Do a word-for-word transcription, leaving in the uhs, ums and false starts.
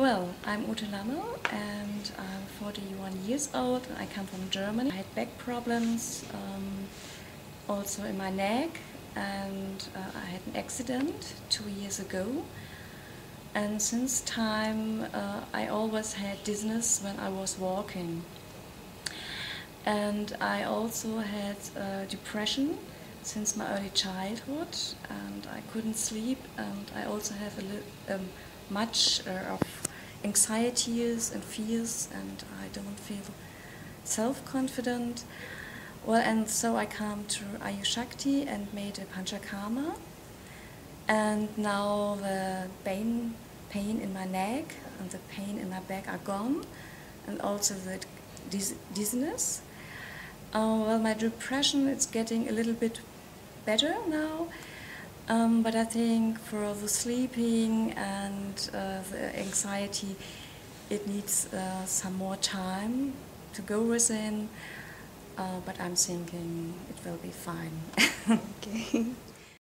Well, I'm Ute Lammel and I'm forty-one years old and I come from Germany. I had back problems, um, also in my neck, and uh, I had an accident two years ago. And since time uh, I always had dizziness when I was walking. And I also had uh, depression since my early childhood, and I couldn't sleep, and I also have a li um, much uh, of anxieties and fears, and I don't feel self-confident. Well, and so I came to Ayushakti and made a Panchakarma, and now the pain, pain in my neck and the pain in my back are gone, and also the diz dizziness. Uh, well, my depression is getting a little bit better now, um, but I think for the sleeping and uh, the anxiety, it needs uh, some more time to go within, uh, but I'm thinking it will be fine. Okay.